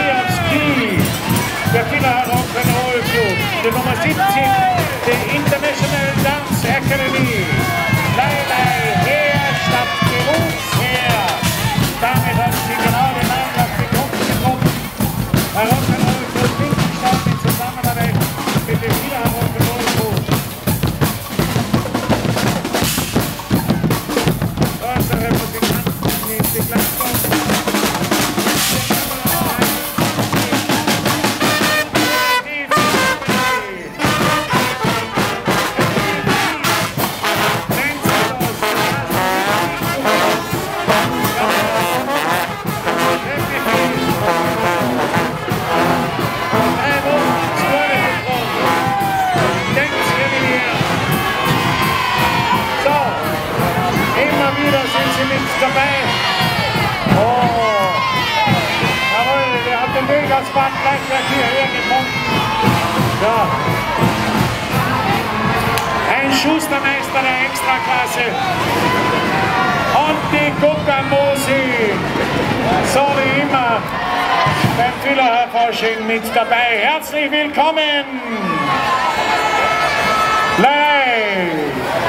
Der Villach Rock'n'Roll Club, die Nummer 17, die International Dance Academy. Leilei, Heer statt Berufsheer. Damit hat sie genau den Anlass bekommen. Der Rock'n'Roll Club Wittgenstein in Zusammenarbeit mit dem Villach Rock'n'Roll Club. Unsere Musikanten nehmen die Glasgow. Dabei. Oh, jawohl, der hat den Weg als Bad gleich hierher gefunden. Ja. Ein Schustermeister der Extraklasse. Und die Guckermusik. So wie immer beim Villach Fasching mit dabei. Herzlich willkommen. Live.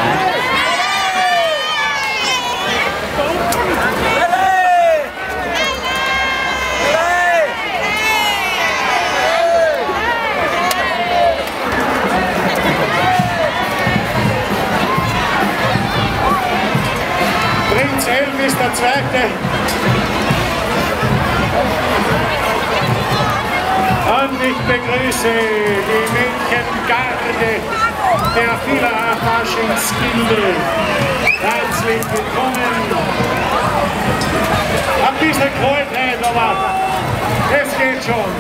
Elvis der Zweite. Und ich begrüße die Mädchengarde der Villach Faschingsgilde. Herzlich willkommen. Ein bisschen Kräutheit, aber es geht schon.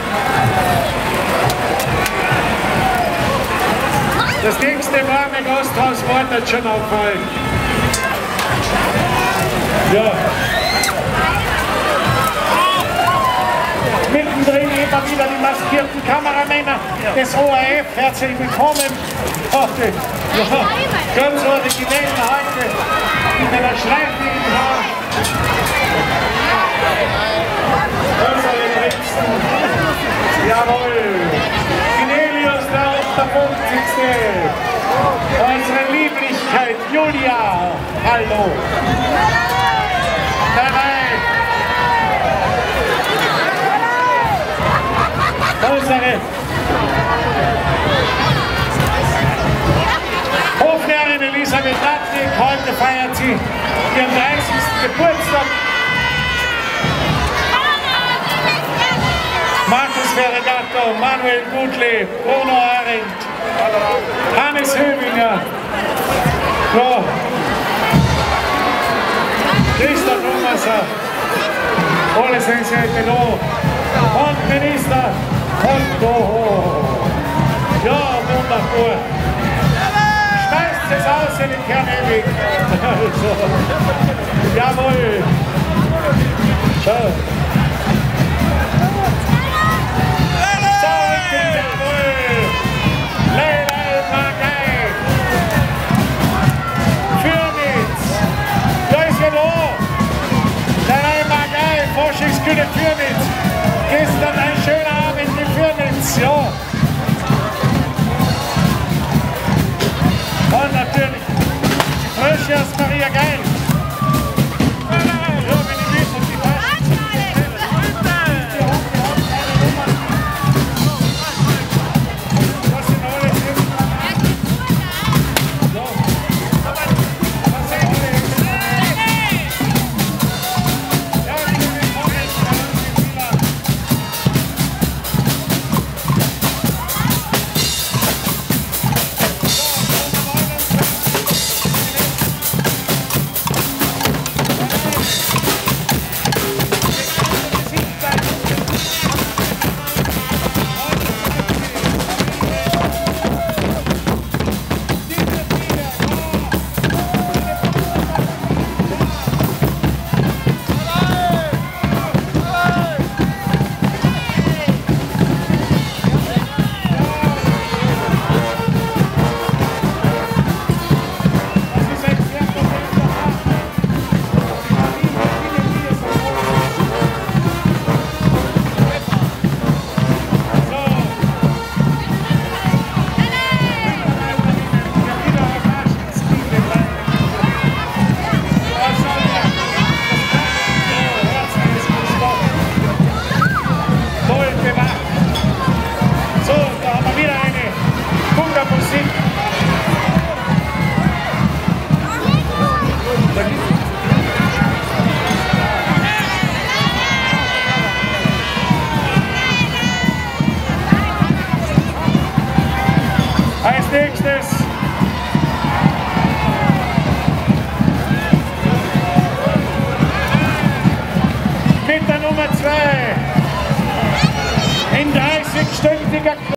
Das nächste warme Gasthaus wartet schon auf euch. Ja. Mittendrin immer wieder die maskierten Kameramänner des ORF. Herzlich willkommen. Ja, ganz originell heute mit einer schreibigen Haar. Unsere Prinzen. Jawohl. Vinelius, der 58. Unsere Lieblichkeit Julia. Hallo. Unsere Hoflehrerin Elisabeth Radnik, heute feiert sie ihren 30. Geburtstag. Markus Ferregato, Manuel Gutli, Bruno Arendt, Hannes Höbinger, ja. Christa Thomaser, alle sind sie heute da. Und Minister Otto. Ja, wunderbar. Schmeißt es aus in den Carnival. Also, jawohl. So. Jawohl. Leila Magei. Fürnitz. Da ist ja da. Leila Magei, Faschingskühle Fürnitz. Gestern ein schöner Abend in Fürnitz, ja. Und natürlich Frösche aus Maria Geil. Ja, wenn ich wissen, die Fasching Als nächstes mit der Nummer 2 in 30-stündiger